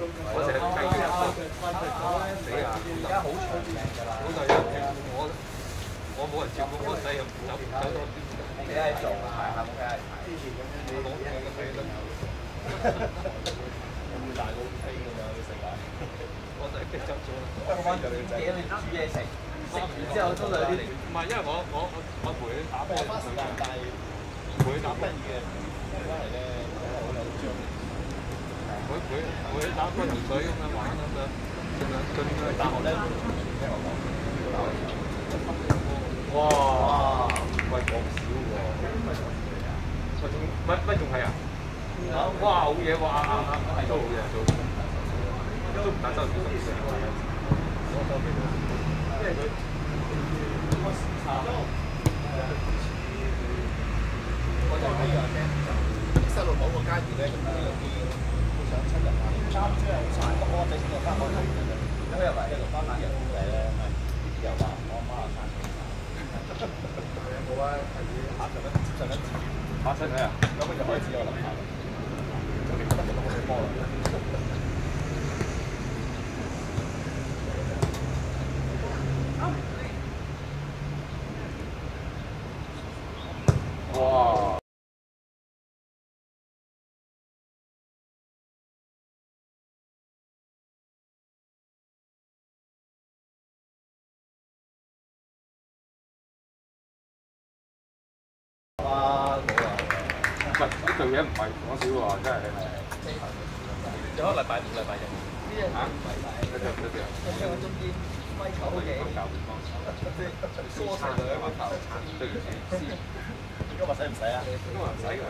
我成日計嘅死啊！ 而家好長命㗎啦。 好就有人聽我冇人接我個仔又走多啲。 冇幾閪做啊，係冇幾閪睇。 我攞我個仔都有冇大佬飛㗎嘛？呢世界。 我仔逼走咗啦。 香港做嘢你煮嘢食，食完之後都兩啲。 唔係，因為我陪佢打波， 花時間，但係陪佢打波得意嘅關係咧，好有張力。 陪佢打波游水咁樣玩咁樣，佢大學咧，聽我講， 哇！喂，講少喎，喂仲乜仲係啊？哇！好嘢喎，都好嘢做，都唔打收幾多錢？因為佢開時差， 我就喺度聽，西路某個階段咧，咁呢兩邊會想親人啊，啱先係好慘，我仔先到翻學睇嘅，咁佢又話一路翻晚日公仔咧，又話我阿媽生氣，冇啊，係接受緊自然， 發出嚟啊！ 咁佢就開始有諗法啦，就你覺得我哋波啦。 哇！ 啊，冇啊！ 唔係呢句嘢唔係講少喎，真係。 有可能禮拜五、禮拜日。 嚇？一隻。 香港中間米球嘅，蔬菜兩個頭， 對住先。 今日使唔使啊？ 今日唔使㗎，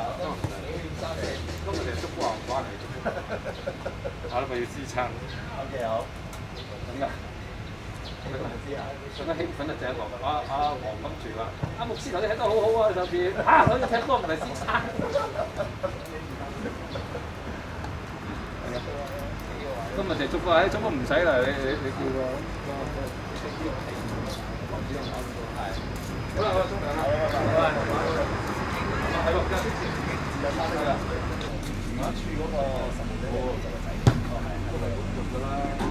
今日就捉瓜唔關你。係咯，咪要支撐。 OK 好。 咁㗎。上得興奮得正喎！黃金住話：牧師頭先踢得好好啊，上邊好似踢多唔係先撐。今日就捉瓜，捉乜唔使啦，你叫個。好啦，我沖涼啦。係喎，而家有翻去啦。電話處嗰個實務就個仔，都係咁用㗎啦。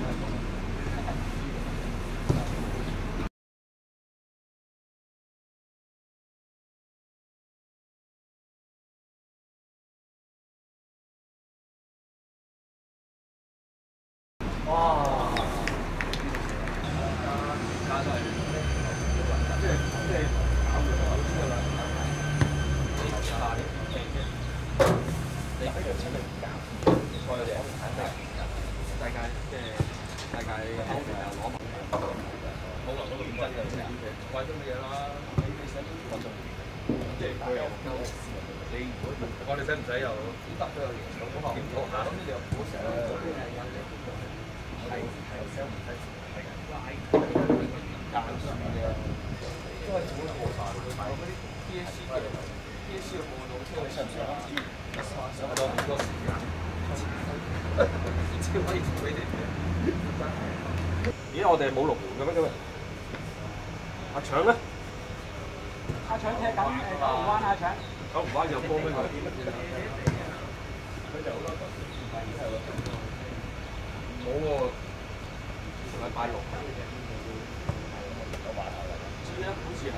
哇！ 我哋使唔使又檢討下？ 咁你又好成日做啲係sell 唔低係㗎，間數嘅，因為做得好快，佢買嗰啲 DSC 嘅報道車，你想唔想啊？想多幾多時間？超可以做呢啲嘢。 咦，我哋冇龍門嘅咩今日？阿腸咧？ 阿腸踢緊九龍灣阿腸。 九龍灣有波咩佢？ 佢就好多冇喎，禮拜六。 有話頭嚟。 知啦，好似係。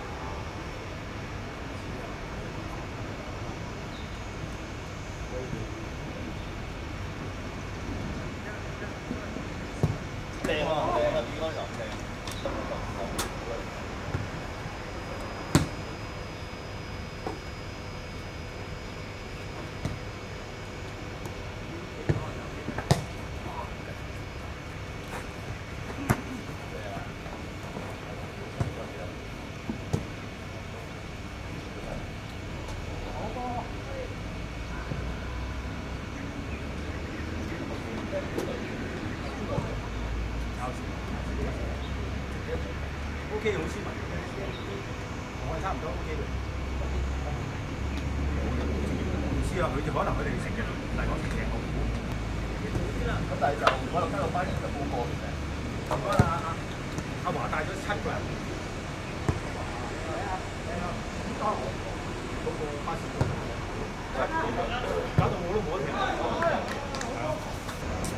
正啊，正啊，點講就正。 OK 好斯文，同我差唔多 OK 嘅。唔知啊，佢哋可能佢哋成日嚟講成日好股。 咁但係就可能聽到班人就冇過嘅。 如果阿華帶咗7個人，嗰個巴士搞到我都冇得停。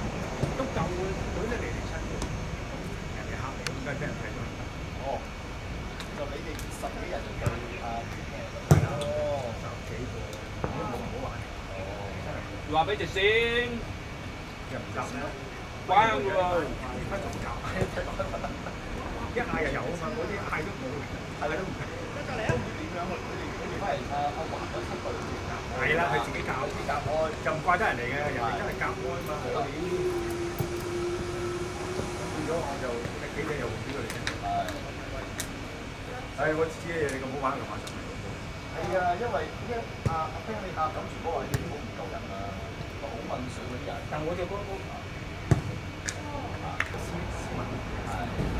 話俾隻先， 又唔夾咧， 關㗎喎。 而家仲夾，一嗌又有啊嘛，嗰啲嗌都冇，係咪都唔係？ 點樣佢哋翻嚟阿華嗰出佢係啦，佢自己教， 夾開， 就唔怪得人哋嘅，人哋真係夾開嘛。變咗我就幾隻又換咗佢哋。係。我知嘅嘢你咁好玩，同玩上嚟。 係啊，因為阿冰你阿錦全哥話你啲好唔夠人啊，好問水嗰啲人。 但我就覺得斯文係。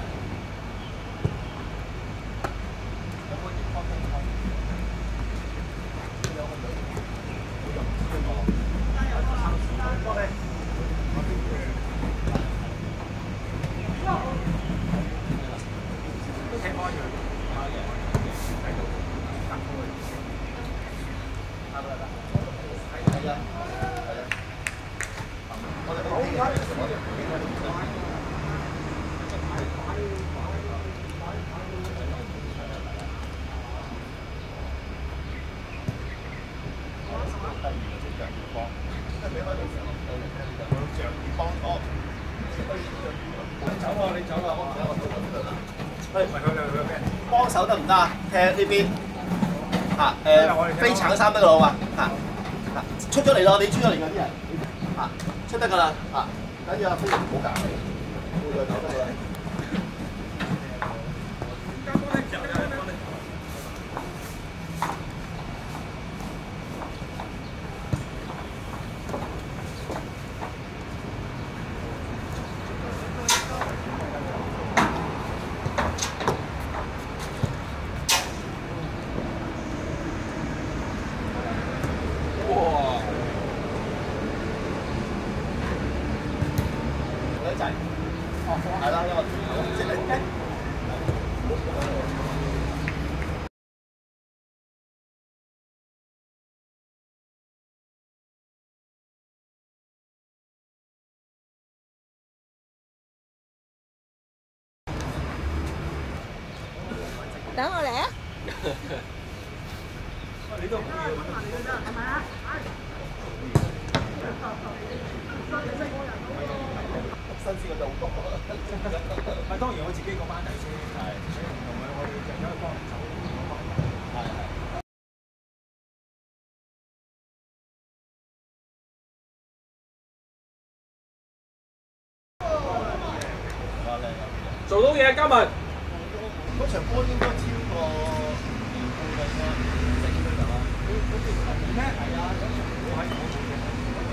有冇啲方面方面？有個女，我又唔知佢講。多謝。都聽開佢。係啊，我哋你走啦，幫手得唔得啊？踢呢邊嚇飛橙衫得㗎嘛嚇。出咗嚟咯，你出咗嚟㗎啲人嚇，出得㗎啦嚇，緊要阿飛唔好夾你，會再走得㗎啦。係啦，因為即係等我嚟啊！ 你都唔要係咪啊？ 新鮮嘅就好多。 咪當然我自己個班底先，係同埋我哋就有一幫人手。係。 做到嘢，嘉文。 嗰場波應該超過年半㗎啫，整佢就啦。咩？係啊，我喺我做嘅。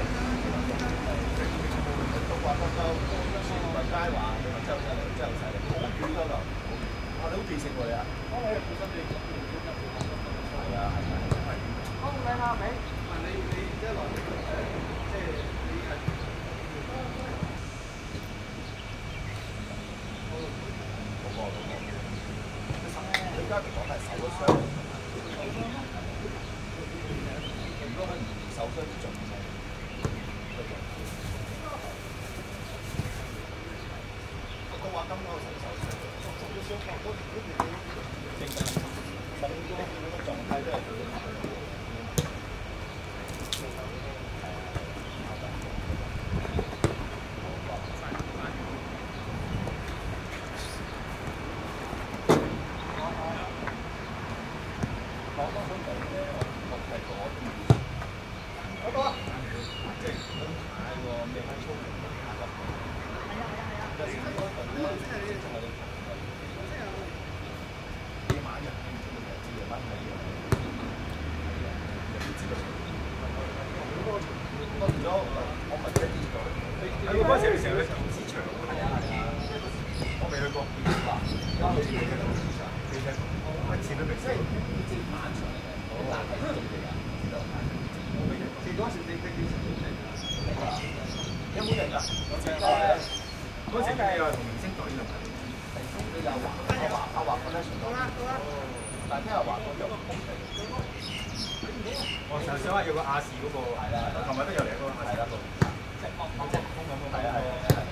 到華北洲、船運街華、惠州真係真係好犀利，好遠嗰度。哇！你好記性喎你啊！我係本身你係啊係啊係。好靚啊美！問你一來即係你係。李家傑講係受咗傷，如果佢唔受傷就唔係。我話今個受傷，受咗傷嗰邊正常，十五個嗰個狀態都係。嗰陣時你成日去投資場，我未去過。其實我一次都未試過。有冇人㗎？嗰時你話同明星隊㗎嘛？你有華分咧，但係聽阿華講就唔公平。我上想話要個亞視嗰個，琴日都有嚟嗰個亞視嗰個。即係係啊係啊。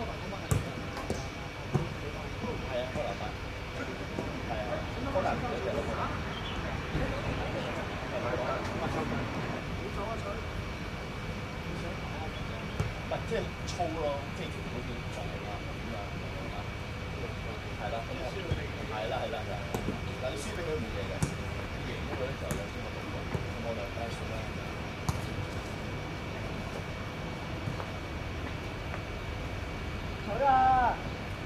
係啊，科蘭係啦係啦係啦，但你輸俾佢冇嘢嘅，贏嗰個咧就有啲乜動作，咁我就梗係算啦。取啊！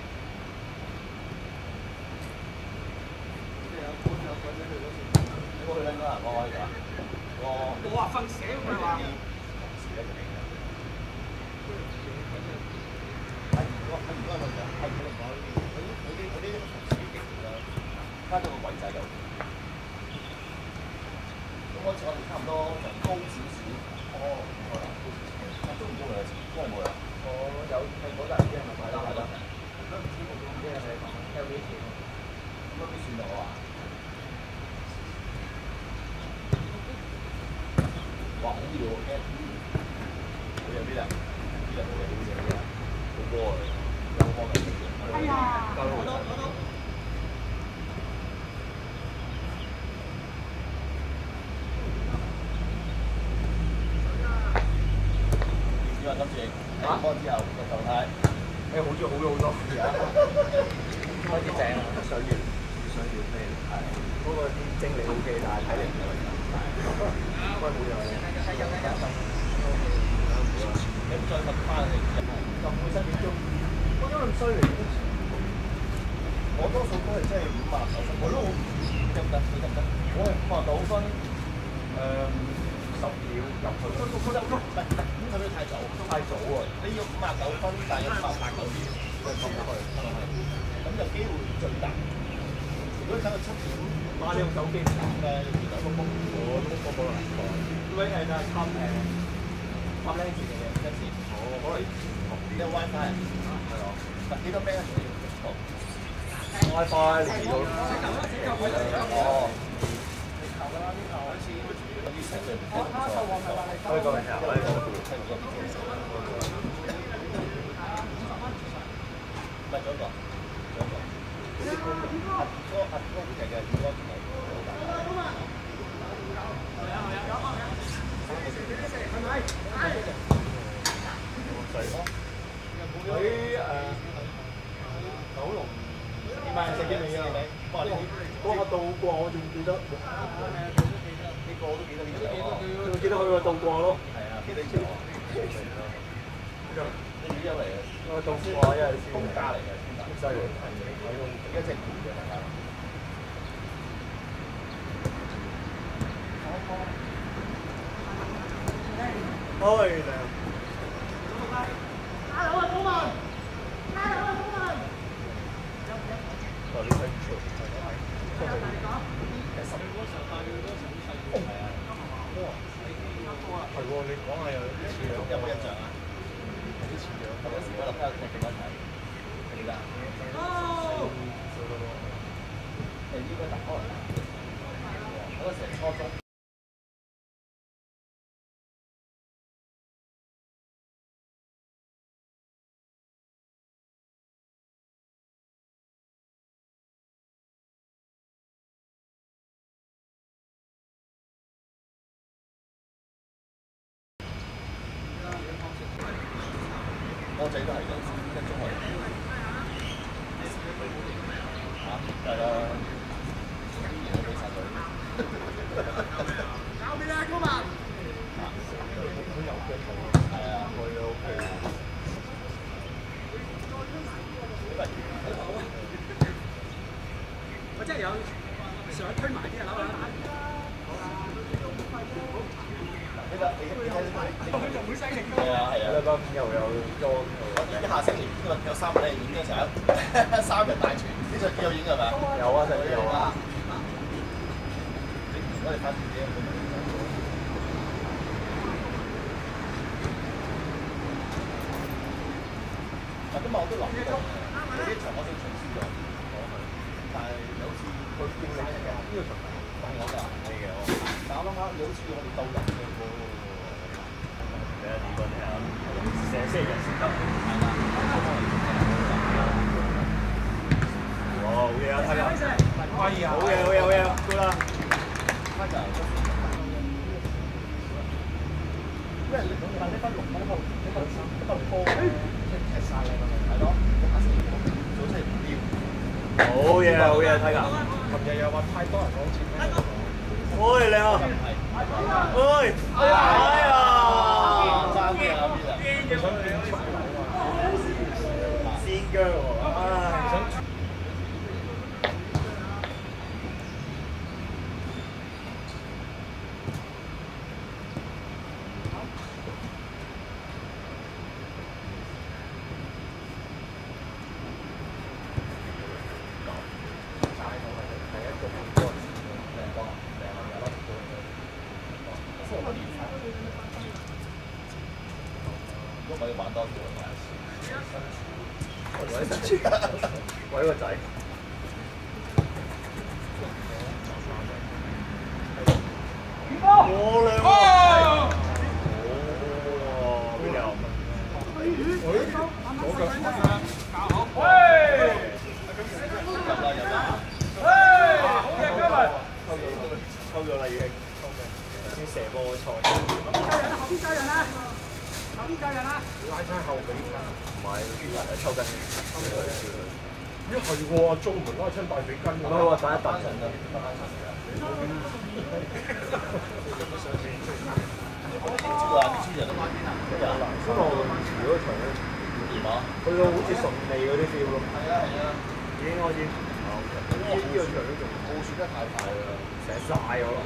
你過去兩個人，我可以㗎。我話瞓醒佢話。加咗個櫃仔度，咁嗰次我哋差唔多就高少少，高啦，都唔高嘅，都係冇啦。我有係嗰陣時係咪買啦？係啦。咁唔知冇用啲係咪 LV 錢？咁都算到啊！哇！好熱喎，佢有邊啊？呢度冇嘢，呢度好波啊！有波嘅。哎呀！我都。今次打波之後個狀態，好咗好多。而家開始正啦，想要咩？係嗰個啲精力 OK，但係體力唔係咁大。應該冇樣嘅。你再問翻你，咁本身點中？我因為咁衰嚟，我多數都係即係59分。我都得唔得？你得唔得？我係59分，10秒入去。咁佢都太早喎！你要59分，但係有58個秒，再衝入去，咁就機會最大。如果等到7點，你用手機唔打咧，原來我都可能唔講。呢位係就係貪靚字嘅一次，可能因為 WiFi 係咯，幾多 Mbps WiFi 嚟到哦。可以講一下，可以講。唔係嗰個，阿哥其實應該唔係好大。佢九龍唔係食幾味啊？嗰個渡過我仲記得。呢個我都記得呢個。記得佢個渡過咯。係啊，記得呢個。你幾多嚟嘅？我渡過，因為公家嚟嘅，犀利。一隻魚嘅大家。開啦！加油啊，公民！加油啊，公民！我呢邊做。係喎，你講下有啲似樣，有冇印象啊？有啲似樣。嗰時我諗下踢幾多睇？記得。誒呢個大開。嗰時係初中。我仔都係嘅，一中學。係啦，我俾晒佢。搞咩啊，高文？都有腳步。係啊，佢 OK。我真係有想推埋啲樓啊！呢個你就會犀利。係啊係啊，呢邊又有裝。我下星期呢個有3日咧影張相，3人大全，呢張幾有影係咪？有啊，上邊有啊。我哋拍自己。今日我都諗過，有啲場我想取消咗，但係好似佢叫你嘅呢個場係我㗎，係嘅我。但我諗下，好似我哋鬥人嘅喎。睇下點講睇下，成星期日先得。係啦。哇！好嘢啊，睇下。可以啊。好嘢，好嘢，好嘢，到啦。因為你但呢班龍幫後，呢班波踢晒你係咯，你下星期早上唔要。 好嘢好嘢，睇㗎。 琴日又話太多人講錢咧。 喂，你好。喂，哎呀！ 爭啲啊邊啊！ 先腳喎，唉。 如果我要玩多啲， 喂個仔。我兩個。邊有？抽咗啦已經，先射波錯。 邊走人啊？邊走人啊？拉親後尾㗎。 唔係，抽筋。 咦係喎，中門拉親大髀筋㗎。 佢話等一等。 啲人都買邊啊？ 希望遲嗰場咧， 點啊？ 去到好似順利嗰啲 feel 咯。 係啊係啊， 已經開始。呢個場都仲冇算得太快啦， 寫晒咗咯。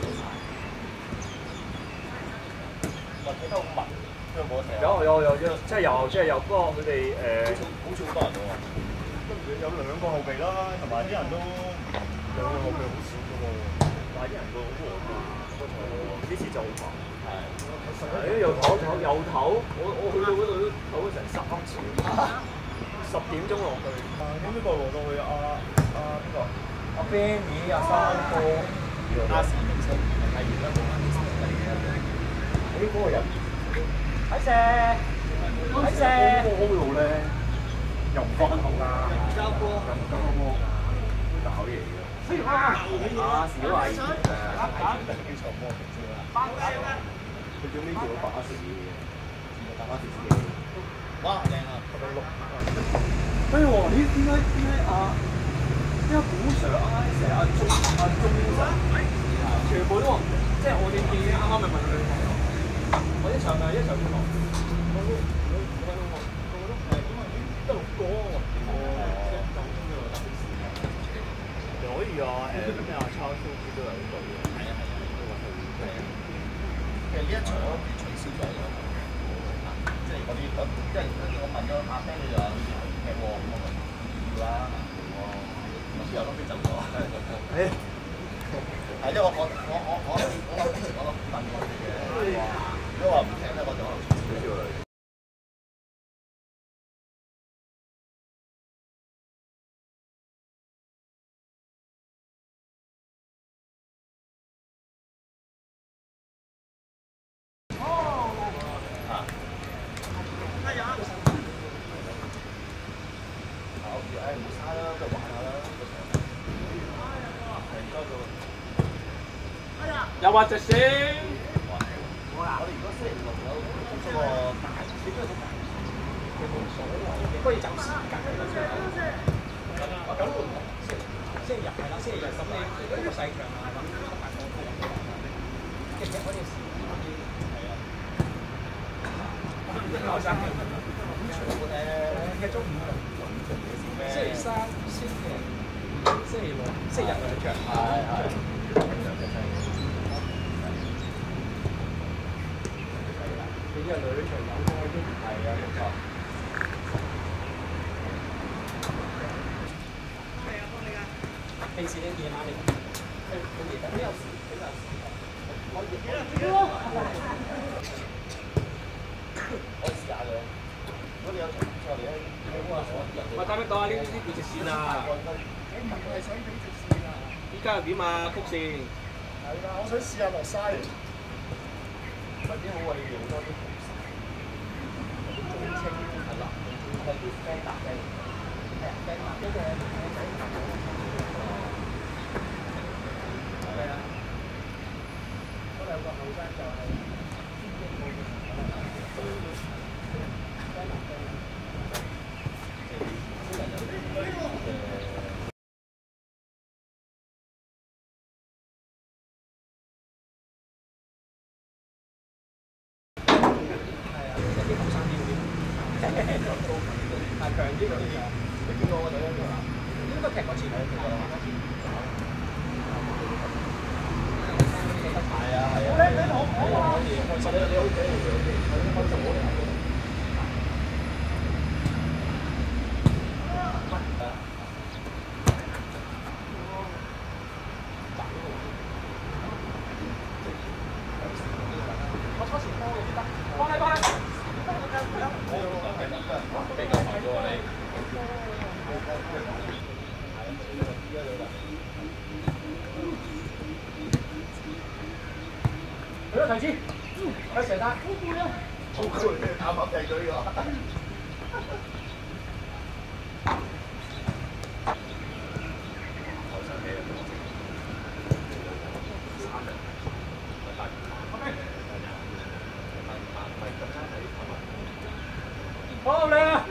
話睇得好密，因為冇得睇。 有，即係有，不過佢哋好似好多人喎。 跟住有兩個後備啦，同埋啲人都兩個後備好少嘅喎，但係啲人個好和諧，呢次就好煩。係。又唞，我去到嗰度都唞咗成3次，10點鐘落去。咁呢個落到去邊個？阿 Benny 阿三哥， 亞視明星係而家冇亞視明星。 嗰個人。 睇射，睇射。 嗰度咧又唔翻頭啦，又唔交波，都搞嘢嘅。亞視都係叫場波明星啦。佢最尾做到巴士嘅，搭巴士司機。 哇，靚啊！ 所以我話點解古 Sir 成日鐘 Sir， 全部都話，即係我哋見啱啱咪問佢，我一場邊個？我都得6個喎。又可以啊，咩啊，抄書機都有隊嘅。係啊。 其實呢一場我取消咗嘅，即係即係我問咗阿 Ben 佢就話劇喎，咁我話要啦，之後都飛走咗。係因為我平時我都問過佢嘅，如果話唔踢咧，我就可能取消佢。 又話直線。 我哋如果星期六有嗰個大，應該好大，佢冇所謂，可以走時間嘅咁唔同，星期日係啦，星期日咁你嗰個細場啊，咁大個都有嘅，其實嗰件事係啊，後生嘅咁長嘅，一中午星期三、星期六、星期日兩場，係。呢個女場有開啲，係啊，冇錯。係啊，幫你㗎。平時你夜晚嚟，佢夜晚都有時，比較時。我試下佢。如果你有場比賽嚟咧， 喂，打咩檔啊？呢叫直線啊！ 你唔係想俾直線啊？ 依家係點啊？曲線。 係啦，我想試下落西。 或者好啊，要用多啲。中青係啦，係啲 friend 搭嘅，friend 搭嗰個係啊，嗰兩個後生就係天津嗰個friend 搭嘅。 踢嗰次係啊， 佢提子，佢成單， 好攰，啱啱踢咗呢個。 好靚啊！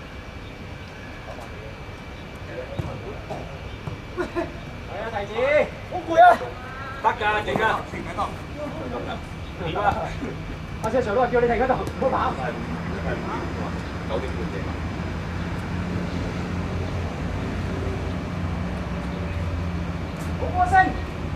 係啊，提子，好攰啊！得㗎，勁啊！停喺度。點啊？阿車 Sir 都話叫你停喺度，唔好跑。 9點半夜。 好歌聲。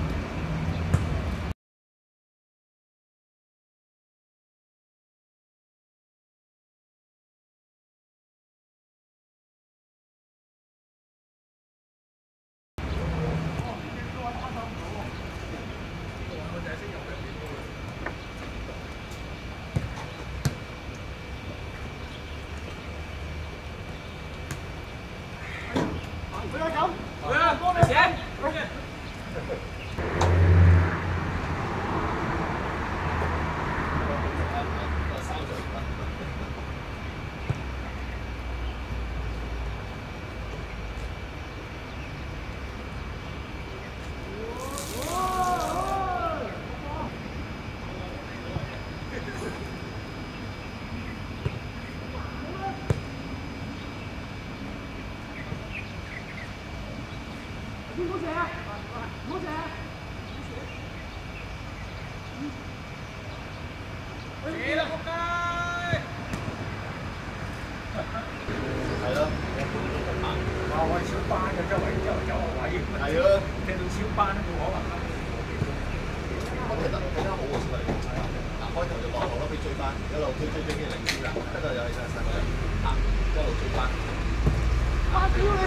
係咯。 哇！我係小班嘅，周圍走學位， 係咯。 踢到小班都冇可能啦。 踢得好喎，小弟。係啊。嗱，開頭就落後咯，俾追翻，一路追，跟住領先啦，跟住又係三個人，一路追翻。 哇！屌你！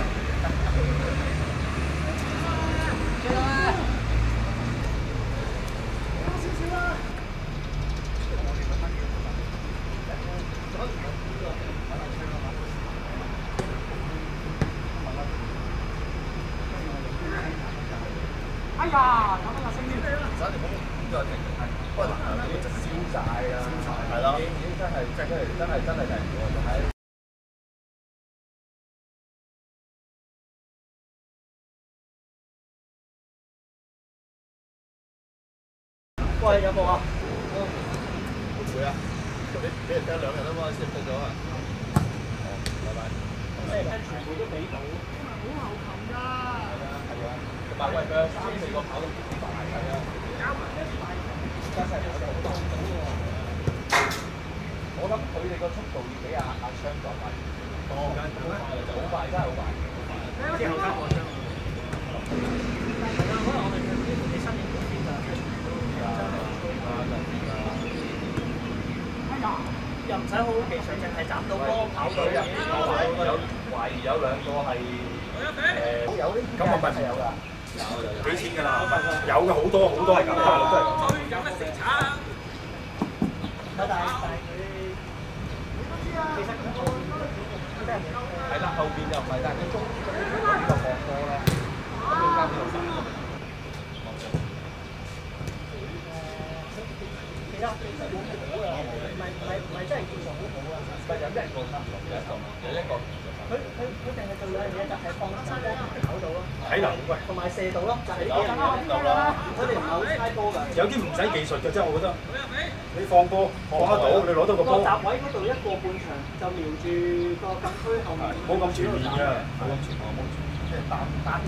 幾多啊？少少啦。哎呀，咁啊，升啲嚟啦！ 三條風再停，不過嗱，呢個真係燒晒啊！係咯，已經真係停唔到，就係。 喂，有冇啊？ 會唔會啊？你踢2日啊嘛，先踢咗啊？哦，拜拜。 咩跟全部都俾到，好後勤㗎。 係啊，同埋喂佢有3、4個跑得幾快係啊！ 加埋一快， 真係跑得好快喎！我覺得佢哋個速度要比阿昌再快。哦，好快，真係好快。 之後加我張。可能我哋你新年嗰邊就哎呀，又唔使好好技術，淨係斬到波跑到入。 有懷疑有2個係有啲咁啊，係有㗎。 幾錢㗎啦？有嘅好多係咁，大陸都係咁。 有乜食橙？但係佢，其實佢係啦，後邊就唔係，但係佢中呢個放波咧，咁要交邊度散？ 其實好好啊，唔係真係技術好好啊。 唔係有1個差唔多，有一個。 佢淨係做兩樣嘢，就係放生波跑到咯， 體能喂， 同埋射到咯，就係呢幾樣嘢啦。佢哋唔係好猜波㗎。 有啲唔使技術嘅，真係我覺得。你放波放得到，你攞到個波。 個閘位嗰度1個半場就瞄住個禁區後面。 冇咁全面嘅，冇咁全面， 即係單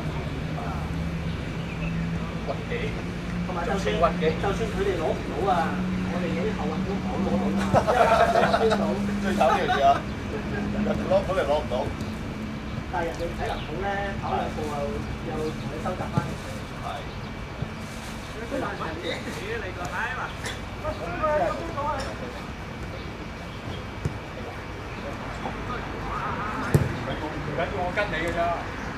屈機， 同埋就算佢哋攞唔到啊，我哋啲後運都攞到啊， 最慘呢樣嘢啊！攞本嚟攞唔到。 但係人哋體能好咧，跑兩步又同你收集翻。 係。 最難係你個閪嘛？ 唔緊要，我跟你嘅咋。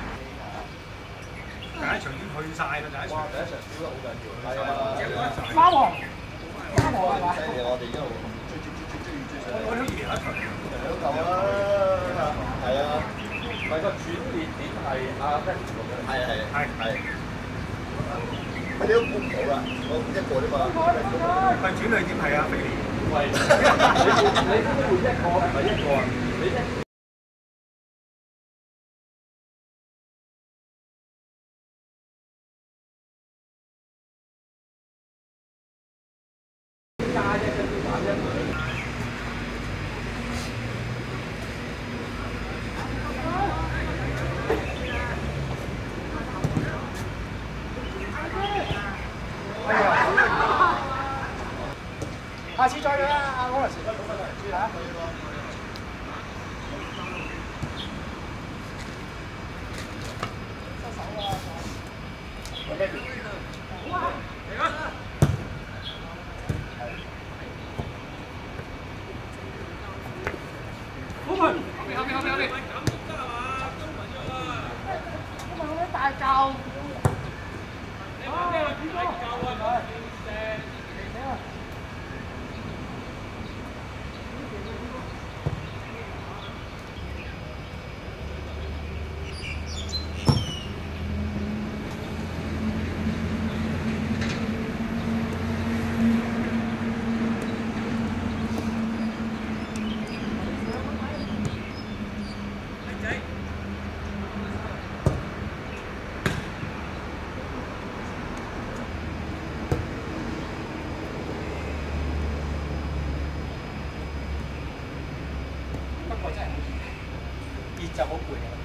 第一場已經去晒啦，第一場。 第一場輸得好緊要。係啊。 花王，花王係嘛？ 犀利，我哋一路追上嚟。 我想贏一場。 兩球啦。係啊。 唔係個轉捩點係阿 Ben 咁樣。 係。佢哋都估唔到啦，我一個啫嘛。 唔係轉捩點係阿肥。喂，你換一個唔係一個啊？你一。 下次再約啦，阿 Wallace。注嚇。大嚿。就好攰嘅。